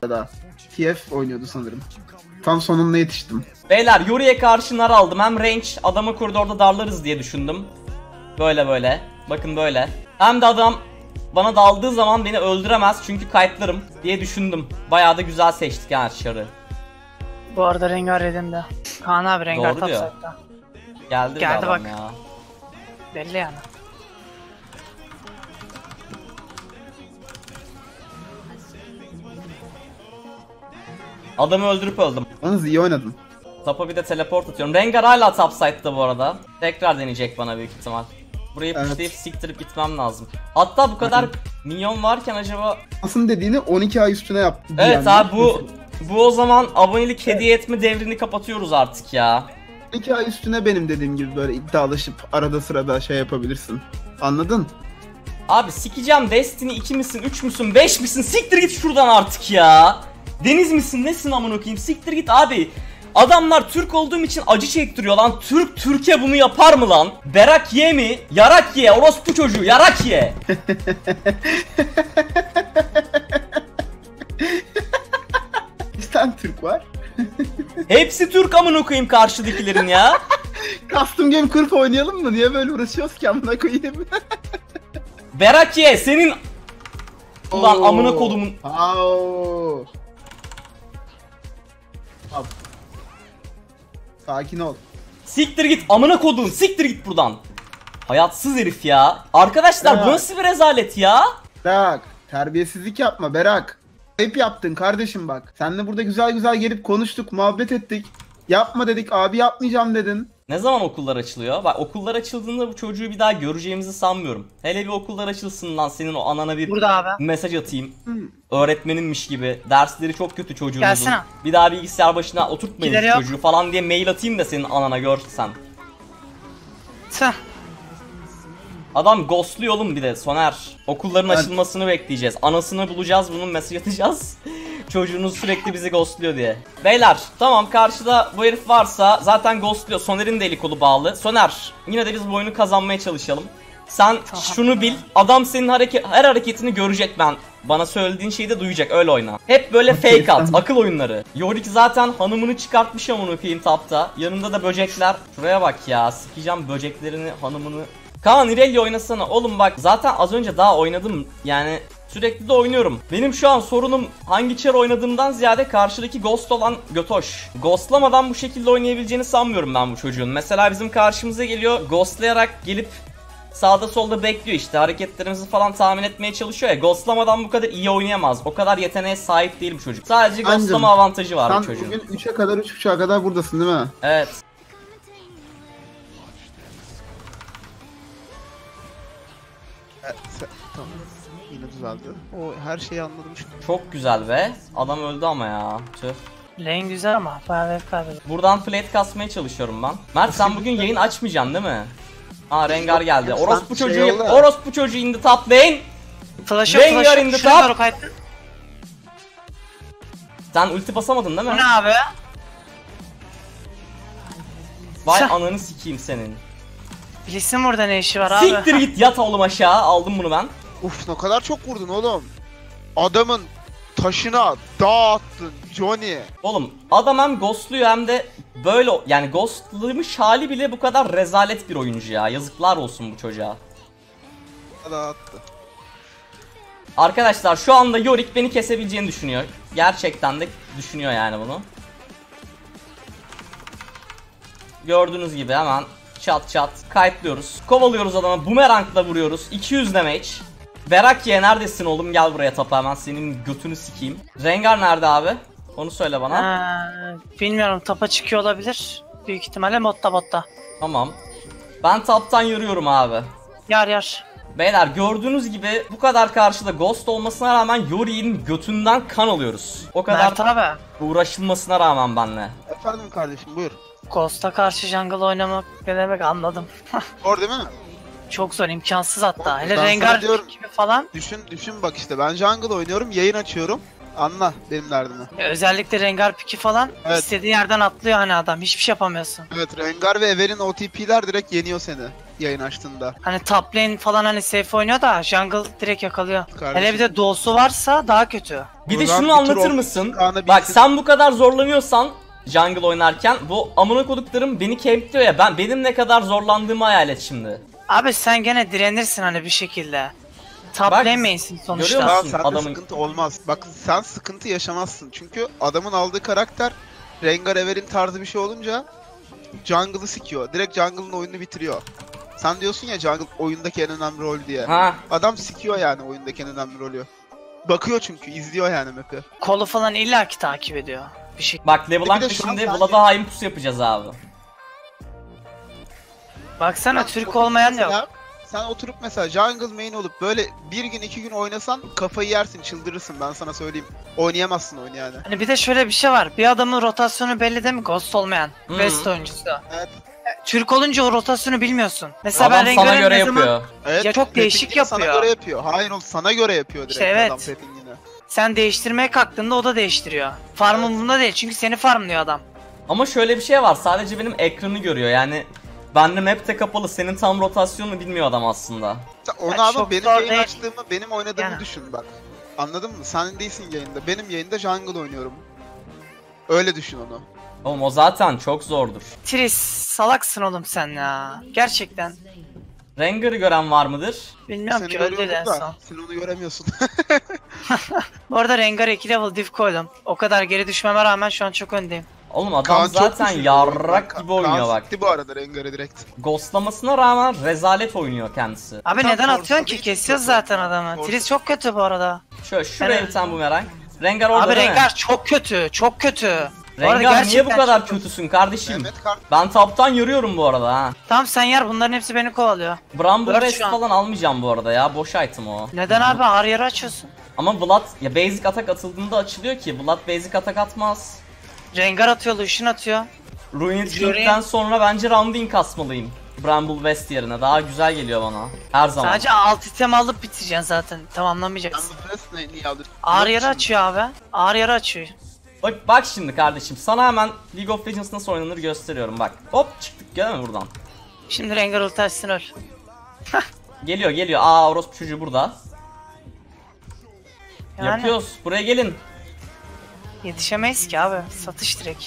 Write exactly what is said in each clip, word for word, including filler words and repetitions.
da. T F oynuyordu sanırım. Tam sonuna yetiştim. Beyler Yori'ye karşı nar aldım. Hem range adamı koridorda darlarız diye düşündüm. Böyle böyle. Bakın böyle. Hem de adam bana daldığı zaman beni öldüremez çünkü kayıtlarım diye düşündüm. Bayağı da güzel seçtik yani Şar'ı. Bu arada Rengar redimde. Kaan abi Rengar top diyor. side'da. Geldi, Geldi adam bak. ya. Belli yani. Adamı öldürüp öldüm. Yalnız iyi oynadın. Tapa bir de teleport atıyorum. Rengar hala top side'da bu arada. Tekrar deneyecek bana büyük ihtimal. Burayı Evet. pushlayıp siktirip gitmem lazım. Hatta bu kadar minyon varken acaba... Aslında dediğini on iki ay üstüne yaptı. Evet abi bu bu o zaman abonelik hediye etme devrini kapatıyoruz artık ya. on iki ay üstüne benim dediğim gibi böyle iddialaşıp arada sırada şey yapabilirsin. Anladın? Abi sikeceğim, Destiny iki misin, üç müsün, beş misin? Siktir git şuradan artık ya. Deniz misin, nesin amına koyayım? Siktir git abi. Adamlar Türk olduğum için acı çektiriyor lan. Türk Türkiye bunu yapar mı lan? Berak ye mi? Yarak ye. Orospu çocuğu yarak ye. Bir tane Türk var. Hepsi Türk amına koyayım karşıdakilerin ya. Custom Game kırk oynayalım mı? Niye böyle uğraşıyoruz ki amına koyayım? Berak ye senin... Ulan amına kodumun... Au. Al. Sakin ol. Siktir git amına kodum, siktir git buradan. Hayatsız herif ya. Arkadaşlar Ya. bu nasıl bir rezalet ya? Berak, terbiyesizlik yapma Berak. Hep yaptın kardeşim bak. Seninle burada güzel güzel gelip konuştuk, muhabbet ettik. Yapma dedik, abi yapmayacağım dedin. Ne zaman okullar açılıyor? Bak okullar açıldığında bu çocuğu bir daha göreceğimizi sanmıyorum. Hele bir okullar açılsın lan, senin o anana bir Burada abi. mesaj atayım. Hmm. Öğretmeninmiş gibi. Dersleri çok kötü çocuğumuzun. Gelsene. Bir daha bilgisayar başına oturtmayın Gider bu yok. çocuğu falan diye mail atayım da senin anana görsen. Tüh. Adam ghostluyor oğlum bir de Soner. Okulların Ben- açılmasını bekleyeceğiz. Anasını bulacağız, bunun mesaj atacağız. Çocuğunuz sürekli bizi ghostluyor diye. Beyler tamam, karşıda bu herif varsa zaten ghostluyor. Soner'in de eli kolu bağlı. Soner yine de biz bu oyunu kazanmaya çalışalım. Sen şunu bil, adam senin hareket, her hareketini görecek ben. Bana söylediğin şeyi de duyacak, öyle oyna. Hep böyle fake at, akıl oyunları. Yorick zaten hanımını çıkartmış amına koyayım tapta. Yanında da böcekler. Şuraya bak ya, sikeceğim böceklerini, hanımını. Kaan Irelia oynasana oğlum bak, zaten az önce daha oynadım yani sürekli de oynuyorum. Benim şu an sorunum hangi çar oynadığımdan ziyade karşıdaki ghost olan Götoş. Ghostlamadan bu şekilde oynayabileceğini sanmıyorum ben bu çocuğun. Mesela bizim karşımıza geliyor, ghostlayarak gelip sağda solda bekliyor işte, hareketlerimizi falan tahmin etmeye çalışıyor ya. Ghostlamadan bu kadar iyi oynayamaz, o kadar yeteneğe sahip değil bu çocuk. Sadece Ancım, ghostlama avantajı var bu Sen çocuğun. bugün üçe kadar, üç buçuğa kadar buradasın değil mi? Evet. Tamam. Yine düzeldi. O her şeyi anladım şu. Çok güzel be. Adam öldü ama ya. Tüh. Lane güzel ama bayağı wave kaybediyor. Buradan plate kasmaya çalışıyorum ben. Mert sen bugün yayın açmayacaksın değil mi? Aa Rengar geldi. Orospu Şey çocuğu, oldu. orospu çocuğu in the top lane. Flash'ı Rengar flash'ı in the şuraya top. doğru kaydı. Sen ulti basamadın değil Bu mi? ne abi? Vay Sen- ananı sikeyim senin. Blitz'in burada ne işi var abi? Siktir git, yat oğlum aşağı. Aldım bunu ben. Uf, ne kadar çok vurdun oğlum. Adamın taşına dağ attın Johnny. Oğlum adam hem ghostluyor hem de böyle, yani ghostlamış hali bile bu kadar rezalet bir oyuncu ya. Yazıklar olsun bu çocuğa. Dağ attı. Arkadaşlar şu anda Yorick beni kesebileceğini düşünüyor. Gerçekten de düşünüyor yani bunu. Gördüğünüz gibi hemen çat çat kayıtlıyoruz. Kovalıyoruz adamı, bumerangla vuruyoruz. iki yüz damage. Berakye neredesin oğlum, gel buraya tapa, hemen senin götünü sikeyim. Rengar nerede abi? Onu söyle bana. Ha, bilmiyorum, tapa çıkıyor olabilir. Büyük ihtimalle botta botta. Tamam. Ben taptan yürüyorum abi. Yar yar. Beyler gördüğünüz gibi bu kadar karşıda ghost olmasına rağmen Yorick'in götünden kan alıyoruz. O kadar Mert abi. uğraşılmasına rağmen benle. Efendim kardeşim, buyur. Ghost'a karşı jungle oynamak ne demek anladım. Doğru değil mi? Çok zor, imkansız hatta. Ben Hele sana Rengar diyorum- gibi falan. Düşün düşün bak işte, ben jungle oynuyorum, yayın açıyorum. Anla benim derdimi. Ya özellikle Rengar piki falan Evet. istediği yerden atlıyor hani adam. Hiçbir şey yapamıyorsun. Evet, Rengar ve Evelyn O T P'ler direkt yeniyor seni yayın açtığında. Hani top lane falan hani safe oynuyor da jungle direkt yakalıyor. Kardeşim. Hele bir de doğusu varsa daha kötü. Bir de O zaman şunu bir tur anlatır olmuş, mısın? Kaan'a Bak bilsin. sen bu kadar zorlanıyorsan jungle oynarken bu amına koduklarım beni camp'liyor ya, ben benim ne kadar zorlandığımı hayal et şimdi. Abi sen gene direnirsin hani bir şekilde. Top Bak, lane main'sin görüyor sonuçta. musun? Kaan, sende adamın- sıkıntı olmaz. Bak sen sıkıntı yaşamazsın. Çünkü adamın aldığı karakter Rengar Ever'in tarzı bir şey olunca jungle'ı sikiyor. Direkt jungle'ın oyununu bitiriyor. Sen diyorsun ya jungle oyundaki en önemli rol diye. Ha, Adam sikiyor yani oyundaki en önemli rolü. Bakıyor çünkü, izliyor yani map'i. Kolu falan illaki takip ediyor. Bir şey. bak LeBlanc Bir de da şu an şimdi bence- Vlad'a hain pusu yapacağız abi. Baksana Sen Türk oturup olmayan mesela- yok. Sen oturup mesela jungle main olup böyle bir gün iki gün oynasan kafayı yersin, çıldırırsın, ben sana söyleyeyim. Oynayamazsın oyunu yani. Hani bir de şöyle bir şey var. Bir adamın rotasyonu belli değil mi? Ghost olmayan. Hı. West oyuncusu. Evet. Türk olunca o rotasyonu bilmiyorsun. Mesela Adam ben sana Rengar'ın göre ne zaman yapıyor. Evet, Ya çok değişik pettingini sana yapıyor. göre yapıyor. Hayır oğlum, sana göre yapıyor direkt İşte evet. adam pettingini. sen değiştirmeye kalktığında o da değiştiriyor. Farmın bunda değil çünkü seni farmlıyor adam. Ama şöyle bir şey var, sadece benim ekranı görüyor yani. Bende map de kapalı, senin tam rotasyonunu bilmiyor adam aslında. Sen onu Ya abi çok benim zor yayın değil. açtığımı, benim oynadığımı Yani. düşün bak. Anladın mı? Sen değilsin yayında. Benim yayında jungle oynuyorum. Öyle düşün onu. Oğlum o zaten çok zordur. Tris salaksın oğlum sen ya. Gerçekten. Rengar'ı gören var mıdır? Bilmiyorum Seni ki öldü görüyordur en da son. sen onu göremiyorsun. Bu arada Rengar'a iki level diff koydum. O kadar geri düşmeme rağmen şu an çok öndeyim. Oğlum adam Kaan çok zaten düşürdü yarrak oyunu. gibi oynuyor Kaan bak. sikti bu arada Rengar'ı direkt. Ghostlamasına rağmen rezalet oynuyor kendisi. Abi Tam neden atıyorsun forsadı ki? için Kesiyoruz kötü. zaten adamı. Forsadı. Tris çok kötü bu arada. Şöyle şuraya Yani- bir tane bumerang. Rengar orada Abi değil mi? Rengar çok kötü. Çok kötü. Bu arada Rengar niye bu gerçekten kadar çok kötüsün kardeşim? Mehmet kart Ben taptan yürüyorum bu arada ha. Tamam sen yer, bunların hepsi beni kovalıyor. Bramble Dört Rest şu an. falan almayacağım bu arada ya, boş item o. Neden abi ağır yere açıyorsun? Ama Vlad ya basic atak atıldığında açılıyor ki, Vlad basic atak atmaz. Rengar atıyor, Lucian atıyor. Ruined Jury- King'den sonra bence Rounding kasmalıyım. Bramble West yerine daha güzel geliyor bana. Her zaman. Sadece alt item alıp bitireceksin zaten. Tamamlamayacaksın. Jungle Press ne niye alır? Ağır Yok yere şimdi. açıyor abi. Ağır yere açıyor. Bak bak şimdi kardeşim, sana hemen League of Legends nasıl oynanır gösteriyorum bak. Hop çıktık, gel mi buradan? Şimdi Rengar ulti açsın öl. Geliyor geliyor. Aa orospu çocuğu burada. Yani Yapıyoruz. Buraya gelin. yetişemeyiz ki abi. Satış direkt.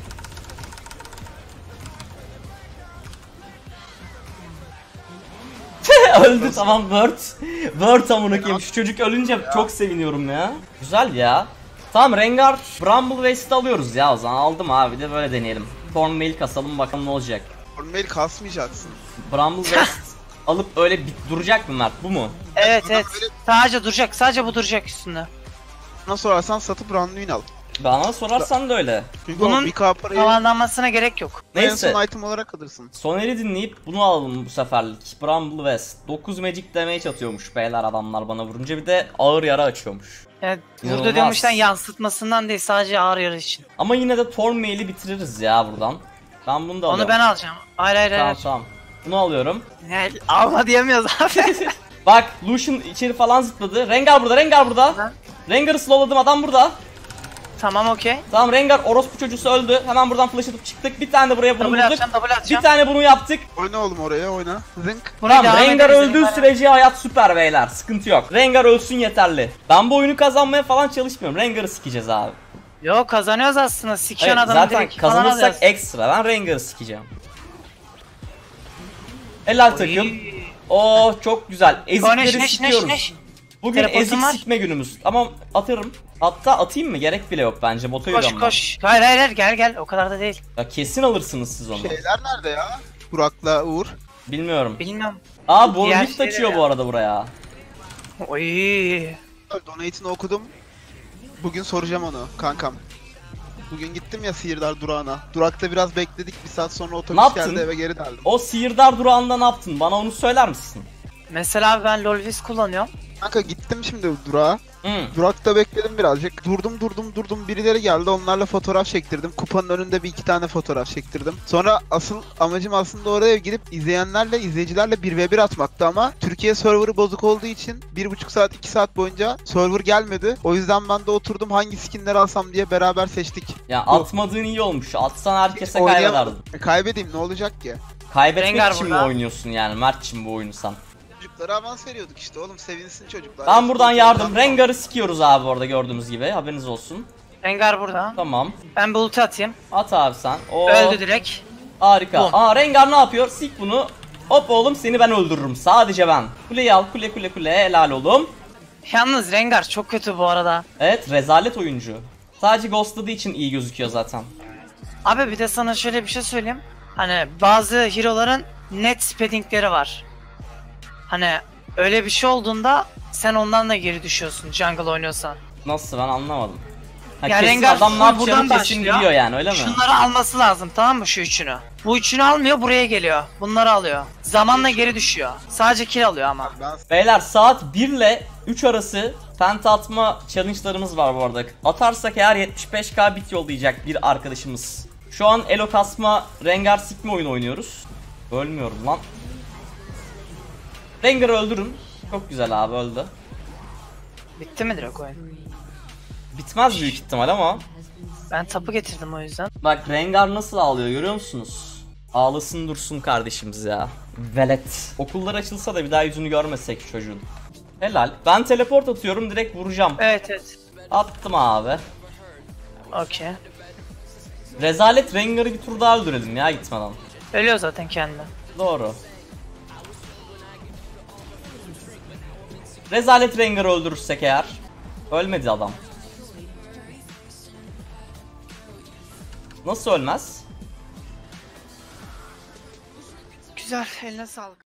Öldü tamam, Word. Word amına koyayım. Şu çocuk ölünce çok seviniyorum ya. Güzel ya. Tamam Rengar, Bramble West'i alıyoruz ya o zaman. Aldım abi, de böyle deneyelim. Thornmail kasalım bakalım ne olacak. Mail kasmayacaksın. Bramble West alıp öyle bit duracak mı Mert, bu mu? Evet Adam evet. böyle- Sadece duracak. Sadece bu duracak üstünde. Bana sorarsan satıp Randuin al. Bana sorarsan da öyle. Çünkü Bunun Bunun bir K parayı Tamamlanmasına gerek yok. en Neyse. son item olarak alırsın. Soner'i dinleyip bunu alalım bu seferlik. Bramble West. dokuz magic damage atıyormuş beyler adamlar bana vurunca, bir de ağır yara açıyormuş. Yani İnanılmaz. burada diyormuştan yansıtmasından değil, sadece ağır yarı için. Ama yine de Thornmail'i bitiririz ya buradan. Ben bunu da alıyorum. Onu ben alacağım. Hayır hayır Tamam hayır. tamam. Bunu alıyorum. Ne, alma diyemiyoruz abi. Bak Lucian içeri falan zıpladı. Rengar burada, Rengar burada. Aha. Rengar'ı slowladım, adam burada. Tamam okey. Tamam Rengar orospu çocuğusu öldü. Hemen buradan flash atıp çıktık. Bir tane de buraya bunu Double bulduk. atacağım, double Bir atacağım. tane bunu yaptık. Oyna oğlum oraya, oyna. Zınk. Buraya Tamam devam Rengar ederiz, öldüğü Rengar. sürece hayat süper beyler. Sıkıntı yok. Rengar ölsün yeterli. Ben bu oyunu kazanmaya falan çalışmıyorum. Rengar'ı sikeceğiz abi. Yo kazanıyoruz aslında. Sikiyon Hayır, adamı zaten direkt falan kazanırsak alıyoruz. ekstra. Ben Rengar'ı sikeceğim. Helal takım. Oo çok güzel. Neş Ezikleri neş neş sikiyoruz. neş. Bugün Teleportum ezik var. sikme günümüz. Ama atarım. Hatta atayım mı? Gerek bile yok bence. Bota Koş yürüyorum ben. koş. Hayır hayır hayır gel gel, o kadar da değil. Ya kesin alırsınız siz onu. Şeyler nerede ya? Burak'la Uğur. Bilmiyorum. Bilmiyorum. Aa bu Diğer lift şeyler açıyor ya. bu arada buraya. Oy. Donate'ini okudum. Bugün soracağım onu kankam. Bugün gittim ya Sihirdar durağına. Durakta biraz bekledik. Bir saat sonra Ne otobüs yaptın? geldi, eve geri döndüm. O sihirdar durağında ne yaptın? Bana onu söyler misin? Mesela abi ben Lolvis kullanıyorum. Kanka gittim şimdi durağa. Hı. Durakta bekledim birazcık. Durdum durdum durdum. Birileri geldi. Onlarla fotoğraf çektirdim. Kupanın önünde bir iki tane fotoğraf çektirdim. Sonra asıl amacım aslında oraya girip izleyenlerle, izleyicilerle bir ve bir atmaktı ama Türkiye serverı bozuk olduğu için bir buçuk saat iki saat boyunca server gelmedi. O yüzden ben de oturdum hangi skinleri alsam diye beraber seçtik. Ya atmadığın iyi olmuş. Atsan herkese Oynayamadım. kaybederdin. E, kaybedeyim ne olacak ki? Kaybetmek Rengar için mi burada. oynuyorsun yani Mert'cim bu oyunu sen? Çocuklara avans veriyorduk işte oğlum, sevinsin çocuklar. Ben buradan yardım. Oradan- Rengar'ı sikiyoruz abi orada gördüğümüz gibi. Haberiniz olsun. Rengar burada. Tamam. Ben bulut atayım. At abi sen. Oo, Öldü direkt. harika. Bom. Aa Rengar ne yapıyor? Sik bunu. Hop oğlum seni ben öldürürüm. Sadece ben. Kuleyi al. Kule kule kule. Helal oğlum. Yalnız Rengar çok kötü bu arada. Evet rezalet oyuncu. Sadece ghostladığı için iyi gözüküyor zaten. Abi bir de sana şöyle bir şey söyleyeyim. Hani bazı hero'ların net spaddingleri var. Hani öyle bir şey olduğunda sen ondan da geri düşüyorsun jungle oynuyorsan. Nasıl ben anlamadım. Ha, Ya kesin Rengar adam ne full yapacağını buradan kesin başlıyor. biliyor yani öyle mi? Şunları alması lazım, tamam mı, şu üçünü. Bu üçünü almıyor, buraya geliyor. Bunları alıyor. Zamanla geri düşüyor. Sadece kill alıyor ama. Ben Beyler saat bir ile üç arası penta atma challenge'larımız var bu arada. Atarsak eğer yetmiş beş K bit yollayacak bir arkadaşımız. Şu an elo kasma Rengar sikme oyunu oynuyoruz. Ölmüyorum lan. Rengar'ı öldürün. Çok güzel abi öldü. Bitti mi direkt oyun? Bitmez büyük ihtimal ama. Ben tapu getirdim o yüzden. Bak Rengar nasıl ağlıyor görüyor musunuz? Ağlasın dursun kardeşimiz ya. Velet. Okullar açılsa da bir daha yüzünü görmesek çocuğun. Helal. Ben teleport atıyorum direkt vuracağım. Evet evet. Attım abi. Okey. Rezalet Rengar'ı bir tur daha öldürelim ya gitmeden. Ölüyor zaten kendi. Doğru. Rezalet Rengar'ı öldürürsek eğer. Ölmedi adam. Nasıl ölmez? Güzel, eline sağlık.